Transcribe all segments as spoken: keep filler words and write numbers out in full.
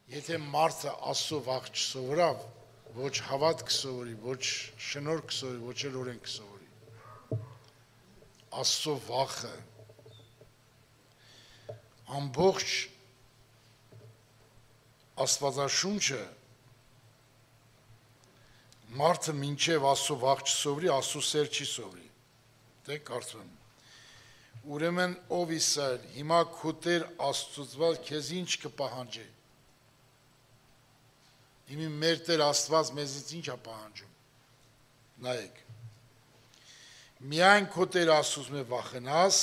Եթե մարդը Աստծո վախ չսովորավ, ոչ հավատ կսովորի, ոչ շնորհ կսովորի, ոչ էլ օրենք կսովորի։ Աստծո վախը ամբողջ Աստվածաշունչը մարդը մինչև Աստծո վախ չսովորի, Աստծո սեր չի սովորի։ Դե կարծում։ Ուրեմն ով Իսրայել, հիմա քո Տեր Աստծուց քեզ ինչ կպահանջի։ Իմի մեր Տեր Աստված մեզից ինչ է պահանջում։ Նայեք։ Միայն քո Տեր Աստծուց մե վախենաս,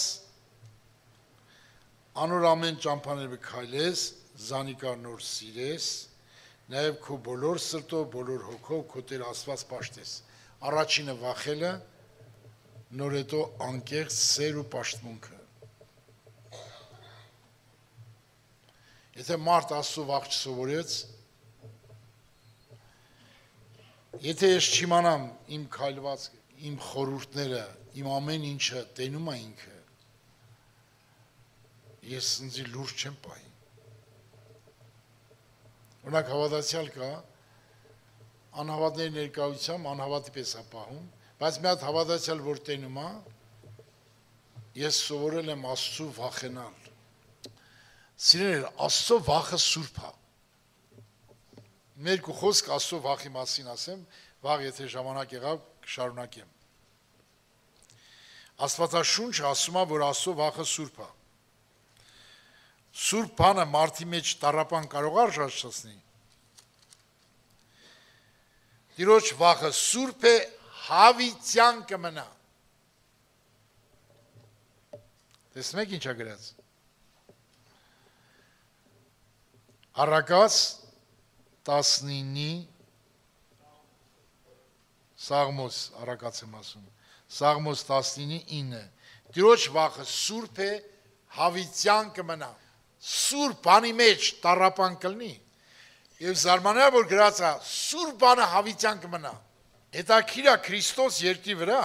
անոր ամեն ճամփաները քայլես, զանիկար նոր սիրես, նաև քո բոլոր սրտով, բոլոր հոգով քո Տեր Աստված պաշտես։ Առաջինը վախելը, նոր հետո անկեղծ սեր ու պաշտմունքը։ Եթե մարդ Աստծո վախ չսովորեց, եթե ես չիմանամ իմ քայլվածքը, իմ խորհուրդները, իմ ամեն ինչը տենում է ինքը, ես ինձ լուրջ չեմ պահի։ Օրինակ հավատացյալ կա, անհավատների ներկայությամբ անհավատի պես է պահում, բայց մի հատ հավատացյալ որ տենում է, ես սովորել եմ Աստծո վախենալ։ Սիրելիներ, Աստծո վախը սուրբ է։ Մեր կու խոսք Աստծո վախի մասին ասեմ, վաղ եթե ժամանակ եղավ կշարունակեմ։ Աստվածաշունչը ասում է, որ Աստծո վախը սուրբ է։ Սուրբ բանը մարդի մեջ տառապան կարող է արժանացնի։ Տիրոջ վախը սուրբ է, հավիտյան կմնա։ Տեսնում եք ինչ է գրած։ Առակաց տասնինի Սաղմոս, առակաց եմ ասում, Սաղմոս տասնինի ինը, Տիրոջ վախը սուրբ է, հավիտյան կմնա, սուրբ բանի մեջ տառապան կլնի, և զարմանա, որ գրած է, սուրբ բանը հավիտյան կմնա, հետաքրքիր է Քրիստոս երկրի վրա,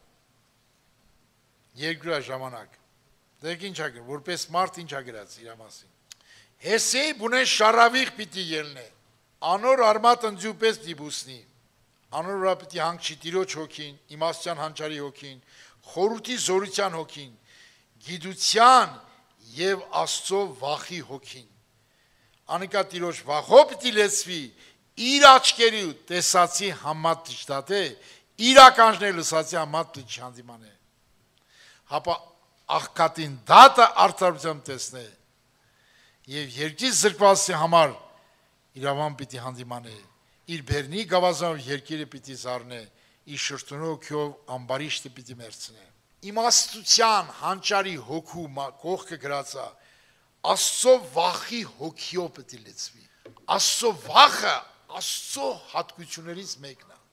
երկրի ժամանակ, դեք ինչ է գրած, որպես մարդ ինչ է գրած իր մասին, Հեսեի բունեն շարավիղ պիտի ելնե, անոր արմատ ընձյու պես պիտի բուսնի, անոր վրա պիտի հանգչի Տիրոջ հոգին, իմաստության հանճարի հոգին, խորհրդի զորության հոգին, գիտության և Աստծո վախի հոգին, անիկա Տիրոջ վախով պիտի լեցվի, իր աչքերի ու տեսացի համատ դիչտատե, իր ականջներ լսացի համատ դիչ հանդիմանե, հապա աղքատին դատը արդարությամբ տեսնե, և երկրի զրկվածի համար իրավան պիտի հանդիմանե, իր բերնի գավազանով երկիրը պիտի զարնե, իր շրթունով քյով ամբարիշտը պիտի մերցնե։ Իմաստության հանճարի հոգու կողքը գրածա, Աստծո վախի հոգիով պիտի լեցվի։ Աստծո վախը Աստծո հատկություններից մեկն է։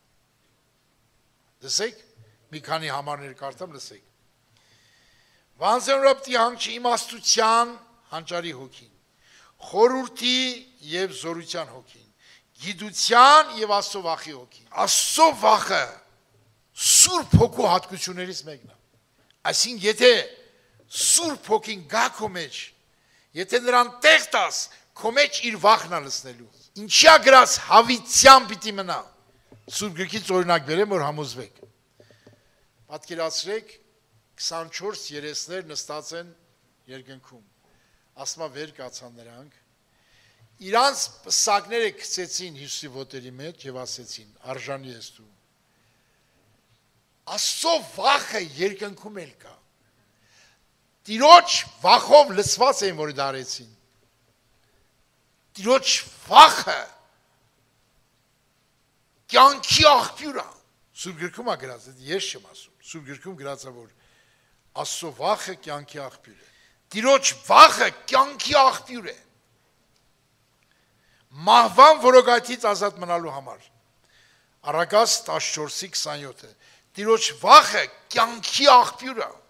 Լսեք, մի քանի համարներ կարդամ, լսեք։ Վանձենորը պիտի հանգչի իմաստության հանճարի հոգին, խորհրդի և զորության հոգին, գիտության և Աստծո վախի հոգին։ Աստծո վախը սուրբ հոգու հատկություններից մեկն է։ Այսինքն եթե սուրբ հոգին գա քո մեջ, եթե նրան տեղ տաս, քո մեջ իր վախն է լսնելու։ Ինչի՞ է գրած հավիտյան պիտի մնա։ Սուրբ գրքից օրինակ բերեմ, որ համոզվեք։ Պատկերացրեք քսանչորս երեսներ նստած են երկնքում։ Ասմա վեր կացան նրանք, իրանց պսակները կծեցին Հիսուսի ոտերի մեջ և ասեցին, արժանի ես դու։ Աստծո վախը երկնքում էլ կա։ Տիրոջ վախով լսված էին, որ դա արեցին։ Տիրոջ վախը կյանքի աղբյուր է։ Սուրբ գրքում է գրած, ես չեմ ասում, Սուրբ գրքում գրած է, որ Աստծո վախը կյանքի աղբյուր է։ Տիրոջ վախը կյանքի աղբյուր է։ Մահվան որոգայթից ազատ մնալու համար։ Առակաց տասնչորսի քսանյոթը։ Տիրոջ վախը կյանքի աղբյուր է։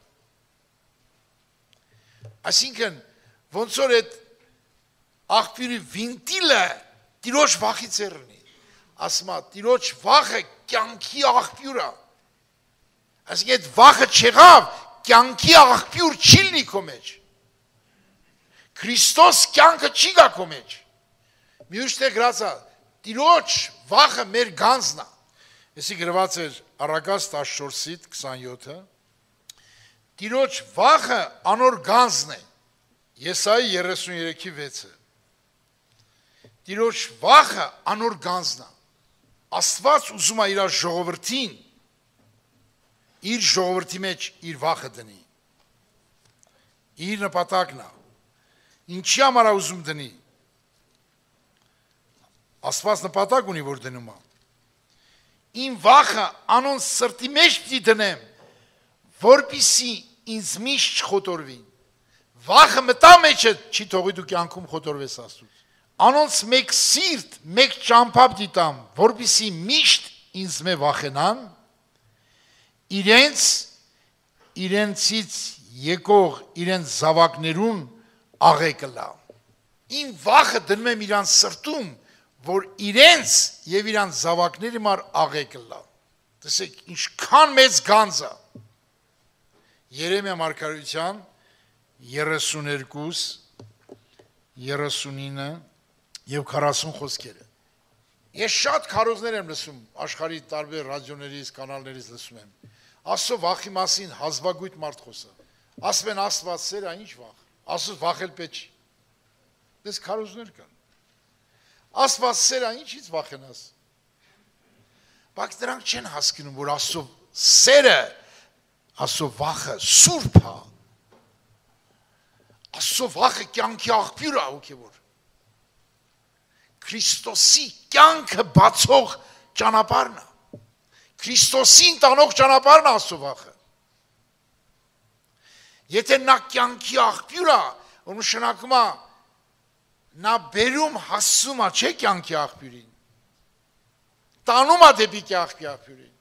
Այսինքն, ոնց որ այդ աղբյուրի վինտիլը Տիրոջ վախից է ռնի։ Ասմա, Տիրոջ վախը կյանքի աղբյուր է։ Այսինքն, այդ վախը չեղավ, կյանքի աղբյուր չի լինի քո մեջ։ Քրիստոս կյանքը չի գա քո մեջ։ Մյուստե գրածա Տիրոջ վախը մեր գանձն է։ Էսի գրված էր Առակաց տասնչորսից քսանյոթը։ Տիրոջ վախը անոր գանձն է։ Եսայի երեսունյոթի վեցը։ Տիրոջ վախը անոր գանձն է։ Աստված ուզում է իր ժողովրդին իր ժողովրդի մեջ իր վախը դնի։ Իր նպատակն է։ Ինչի համար է ուզում դնի։ Աստված նպատակ ունի, որ դնում է։ Իմ վախը անոնց սրտի մեջ պիտի դնեմ, որպիսի ինձ միշտ չխոտորվին։ Վախը մտա մեջը չի թողի դու կյանքում խոտորվես Աստծուց։ Անոնց մեկ սիրտ, մեկ ճամփա պիտի տամ, որպիսի միշտ ինձ մե վախենան, իրենց իրենցից եկող իրենց զավակներուն աղեկը լա։ Իմ վախը դնում եմ իրանց սրտում, որ իրենց եւ իրանց զավակների մար աղեկը լա։ Տեսեք, ինչքան մեծ գանձ է։ Երեմիա մարգարեության երեսուներկու, երեսունինը եւ քառասուն խոսքերը։ Ես շատ քարոզներ եմ լսում, աշխարհի տարբեր ռադիոներից, կանալներից լսում եմ։ Աստծո վախի մասին հազվագույթ մարդ խոսա։ Ասում են Աստված սեր է, ինչ վախ։ Աստծո վախել պետք չի։ Դες քարոզներ կան։ Աստված սեր է, ինչից վախենաս։ Բայց դրանք չեն հասկանում, որ Աստծո սերը, Աստծո վախը սուրբ է։ Աստծո վախը կյանքի աղբյուր է հոգևոր։ Քրիստոսի կյանքը բացող ճանապարհն է։ Քրիստոսին տանող ճանապարհն է Աստծո վախը։ Եթե նա կյանքի աղբյուր է, նշանակում է նա բերում հասում է չէ կյանքի աղբյուրին։ Տանում է դեպի կյանքի աղբյուրին։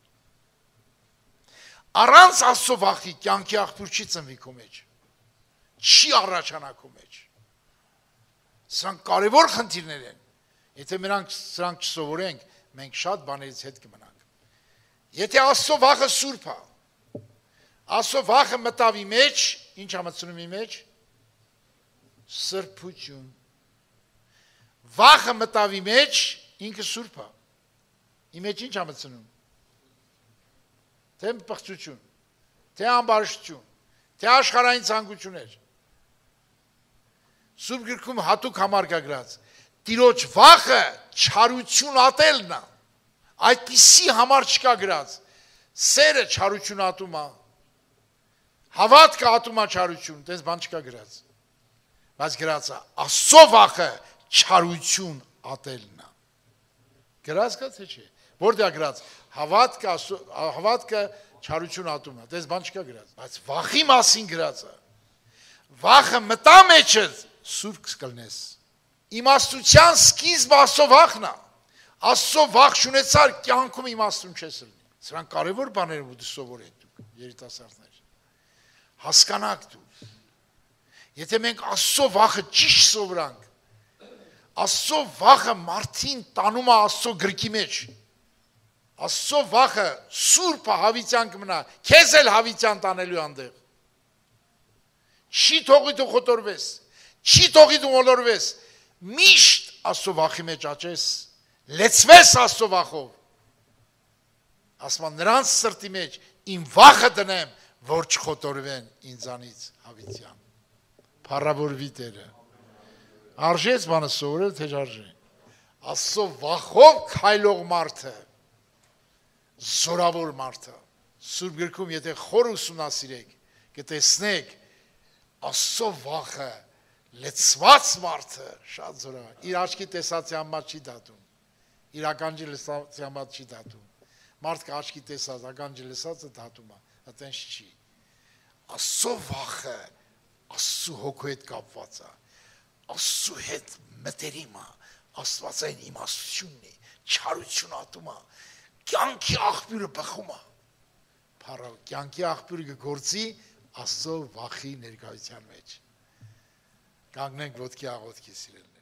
Առանց Աստծո վախի կյանքի աղբյուր չի ծնվի քո մեջ։ Չի առաջանա քո մեջ։ Սրանք կարևոր խնդիրներ են։ Եթե մենք սրանք չսովորենք, մենք շատ բաներից հետ կմնանք։ Եթե Աստծո վախը սուրբ է, Աստծո վախը մտավի մեջ, ինչ է մտցնում ի մեջ։ Սրբություն։ Վախը մտավի մեջ, ինքը սուրբ է։ Ի մեջ ինչ է մտցնում։ Թե պղծություն, թե ամբարշտություն, թե աշխարհային ցանկություններ։ Սուրբ գրքում հատուկ համար կա գրած։ Տիրոջ վախը չարություն ատելն է։ Այդպիսի համար չկա գրած։ Սերը չարություն ատում է։ Հավատքը ատում է չարություն, դες բան չկա գրած։ Բայց գրած է Աստծո վախը չարություն ատելն է։ Գրած կա թե չէ։ Որտեղ գրած հավատքը հավատքը չարություն ատում է, դες բան չկա գրած։ Բայց վախի մասին գրած է։ Վախը մտա մեջը սուրբ կլնես։ Իմաստության սկիզբը Աստծո վախն է։ Աստծո վախ շունեցար կյանքում իմաստուն չես լինի։ Սրանք կարևոր բաներ են, որ դու սովորեք դուք, երիտասարդներ։ Հասկանաք դու։ Եթե մենք Աստծո վախը ճիշտ սովրանք, Աստծո վախը մարդին տանում է Աստծո գրքի մեջ։ Աստծո վախը սուրբ հավիտյան կմնա, քեզ էլ հավիտյան տանելու այնտեղ։ Չի թողի դու խոտորվես, չի թողի դու մոլորվես, միշտ Աստծո վախի մեջ աճես, լեցվես Աստծո վախով։ Ասում նրանց սրտի մեջ իմ վախը դնեմ, որ չխոտորվեն ինձանից հավիտյան։ Փառավորվի Տերը։ Արժես բանը սովորել, թե արժե։ Աստծո վախով քայլող մարդը զորավոր մարդը։ Սուրբ գրքում եթե խոր ուսումնասիրեք, կտեսնեք Աստծո վախը լեցված մարդը շատ զորավոր։ Իր աչքի տեսածի համար չի դատում։ Իր ականջի լսածի համար չի դատում։ Մարդը աչքի տեսած, ականջի լսածը դատում է, այտենց չի։ Աստծո վախը Աստծո հոգու հետ կապված է։ Աստծո հետ մտերիմ է, Աստվածային իմաստությունն է, չարություն ատում է, կյանքի աղբյուրը բխում է։ Փառա, կյանքի աղբյուրը գործի Աստծո վախի ներկայության մեջ։ Կանգնենք ոտքի աղոթքի սիրելիներ։